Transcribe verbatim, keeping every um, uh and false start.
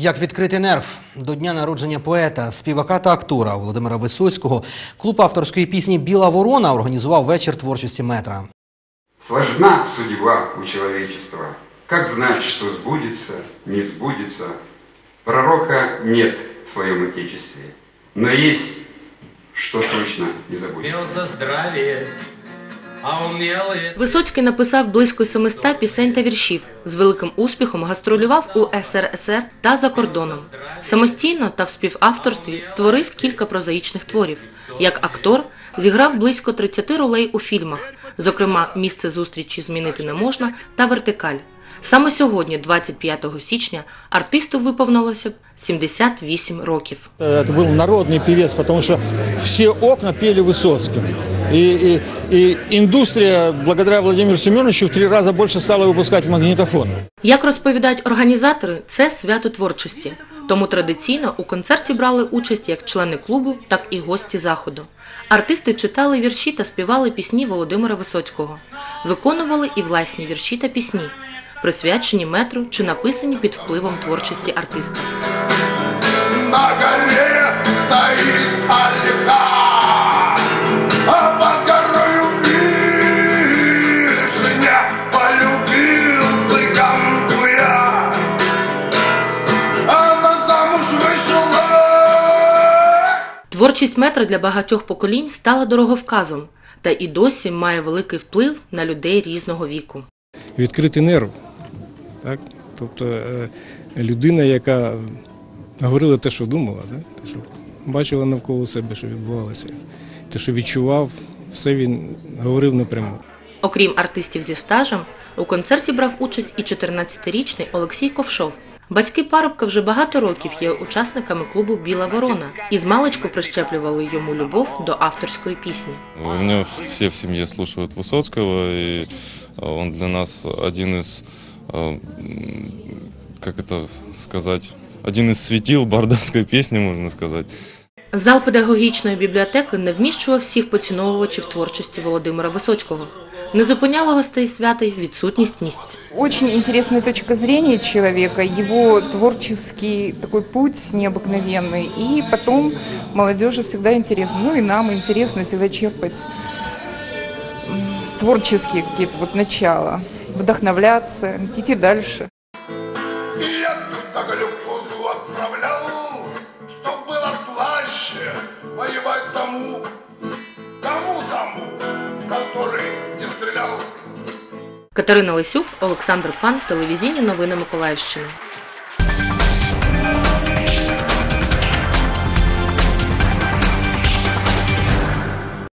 Як відкрити нерв? До дня народження поета, співака та актора Володимира Висоцького клуб авторської пісні «Біла ворона» організував вечір творчості метра. Сложна судьба у человечества. Как знать, что сбудется, не сбудется? Пророка нет в своем отечестве, но есть, что точно не забудется. За здравие. Висоцький написав близько семисот пісень та віршів. З великим успіхом гастролював у ес ер ес ер та за кордоном. Самостійно та в співавторстві створив кілька прозаїчних творів. Як актор зіграв близько тридцяти ролей у фільмах, зокрема «Місце зустрічі змінити не можна» та «Вертикаль». Саме сьогодні, двадцять п'ятого січня, артисту виповнилося сімдесят вісім років. Це був народний співець, тому що всі окна пели Висоцьким. І, і, і індустрія, благодаря Володимиру Семеновичу, в три рази більше стала випускати магнітофон. Як розповідають організатори, це свято творчості. Тому традиційно у концерті брали участь як члени клубу, так і гості заходу. Артисти читали вірші та співали пісні Володимира Висоцького. Виконували і власні вірші та пісні, присвячені метру чи написані під впливом творчості артиста. На горі стоїть ольха, а під горою вишня, полюбив цыганку я, вона замуж вийшла. Творчість метра для багатьох поколінь стала дороговказом та і досі має великий вплив на людей різного віку. Відкрити нерв. Так? Тобто людина, яка говорила те, що думала, те, що бачила навколо себе, що відбувалося, те, що відчував, все він говорив напряму. Окрім артистів зі стажем, у концерті брав участь і чотирнадцятирічний Олексій Ковшов. Батьки парубка вже багато років є учасниками клубу «Біла ворона» і змалечку прищеплювали йому любов до авторської пісні. У мене всі в сім'ї слухають Висоцького, і він для нас один із, як це сказати, один із світил бардовської пісні, можна сказати. Зал педагогічної бібліотеки не вміщував всіх поціновувачів творчості Володимира Висоцького. Не зупиняла гостей свята й відсутність місць. Очень интересная точка зрения человека, его творческий такой путь необыкновенный. И потом молодежи всегда интересно, ну и нам интересно всегда черпать творческие какие-то вот начала, вдохновляться, идти дальше. Я туда глюкозу отправлял, чтоб было слаще воевать тому, тому, тому, который не стріляв. Катерина Лисюк, Олександр Пан, телевізійні новини Миколаївщини.